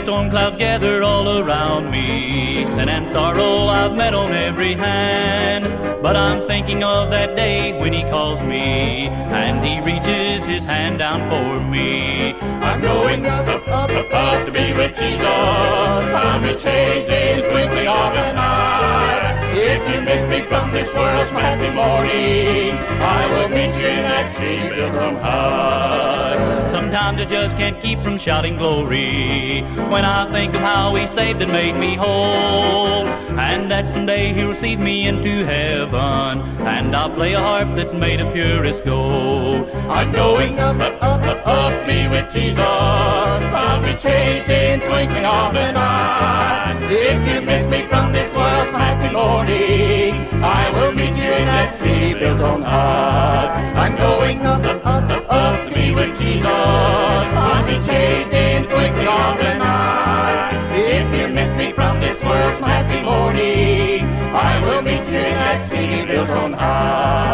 storm clouds gather all around me. Sin and sorrow I've met on every hand. But I'm thinking of that day when he calls me and he reaches his hand down for me. I'm going up, up, up, up, up to be with Jesus. I'll be changed in the twinkling of an eye. If you miss me from this world's happy morning, I will meet you in that city built on high. Sometimes I just can't keep from shouting glory when I think of how he saved and made me whole, and that someday he'll receive me into heaven, and I'll play a harp that's made of purest gold. I'm going up, up, up, up, up to be with Jesus. I'll be changed in the twinkling of an eye. If you miss me from this world's happy morning, I will meet you in that city built on high. I'm going up, up, up, up, up to be with Jesus. I'll be changed in the twinkling of an eye. If you miss me from this world's happy morning, I will meet you in that city built on high.